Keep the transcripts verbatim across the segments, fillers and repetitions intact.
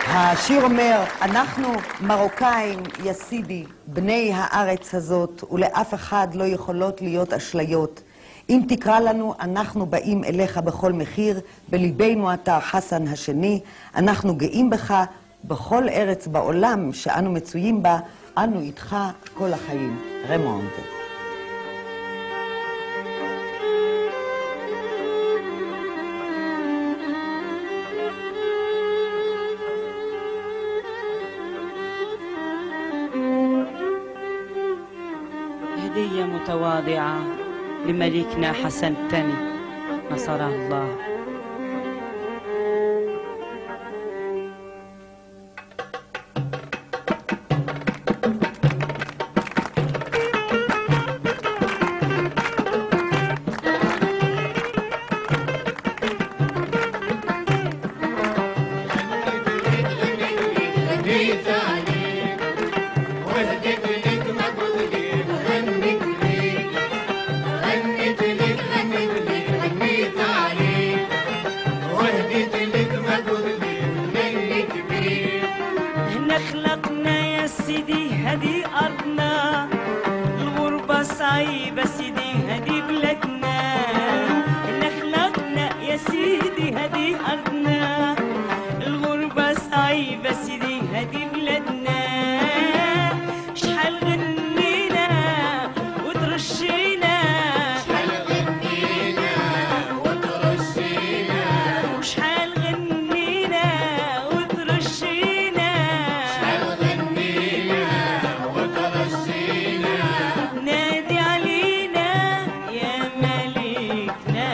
השיר אומר, אנחנו מרוקאים יסידי, בני הארץ הזאת, ולאף אחד לא יכולות להיות אשליות. אם תקרא לנו, אנחנו באים אליך בכל מחיר, בליבנו אתה חסן השני, אנחנו גאים בך בכל ארץ בעולם שאנו מצויים בה, אנו איתך כל החיים. רמונד. هدية متواضعة لملكنا حسن الثاني نصره الله. خلقنا يا سيدي هدي أرضنا، الغربة صعيبة سيدي هدي بلادنا. إحنا خلقنا يا سيدي هدي أرضنا، الغربة صعيبة سيدي هدي بلادنا. شحال غنينا وترشينا، شحال غنينا وترشينا، وشحال غنينا وترشينا، نادي علينا يا ملكنا.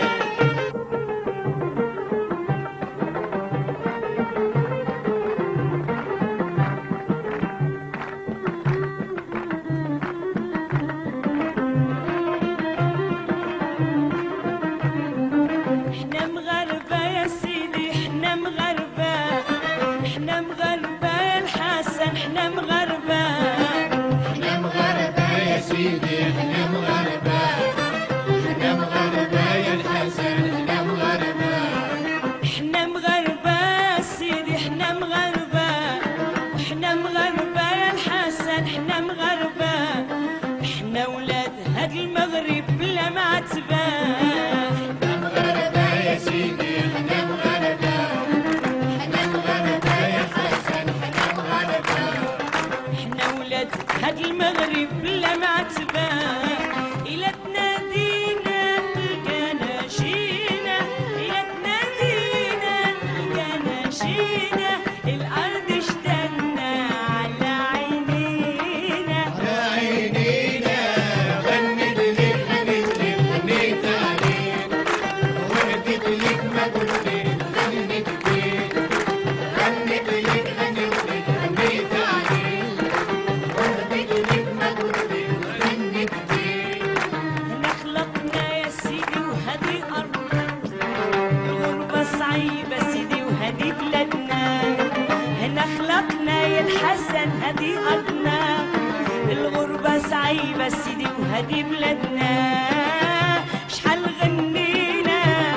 احنا مغاربة يا سيدي، احنا مغاربة، احنا مغاربة يا الحسن، احنا مغاربة، احنا مغاربة يا سيدي، احنا مغاربة، احنا مغاربة يا الحسن، احنا مغاربة، احنا مغاربة يا سيدي، احنا مغاربة، احنا مغاربة يا الحسن، احنا مغاربة، احنا ولاد هاد المغرب بلا معتبة. احنا مغاربة يا سيدي، احنا مغاربة، احنا مغاربة يا الحسن، احنا مغاربة، احنا ولاد هاد المغرب بلا معتبة. إلا تنادينا تلقانا جينا، إلا تنادينا تلقانا جينا، الأرض اشتدنا على عينينا، على عينينا. غنيت لك غنيت لك غنيت عليك، وهديت لك ما قلت لك غنيت بيك. غنيت لك غنيت لك غنيت عليك، وهديت لك ما قلت لك غنيت بيك. احنا خلقنا يا سيدي وهدي أرضنا، الغربة صعيبة سيدي وهدي بلادنا. هنا خلقنا يا الحسن هدي أرضنا، الغربة صعيبة سيدي وهدي بلادنا. شحال غنينا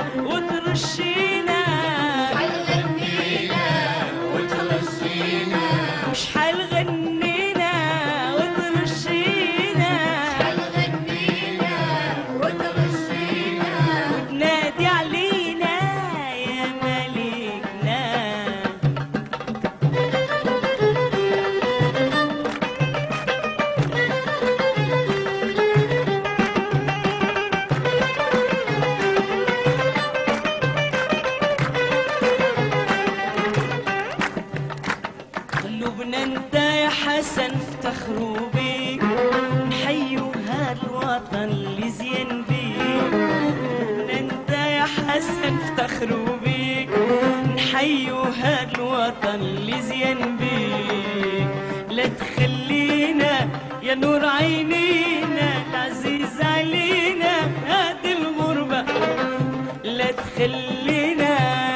وترشينا، شحال غنينا وترشينا، وشحال غنينا وترشينا، شحال غنينا وترشينا. نادي علينا يا ملكنا. قلوبنا انت يا حسن افتخروا بيك، نحيوا هالوطن اللي زين بيك. قلوبنا انت يا حسن افتخروا بيك، نحيوا هالوطن اللي زين بيك. لا تخلينا يا نور عينينا، العزيز علينا هاد الغربة، لا تخلينا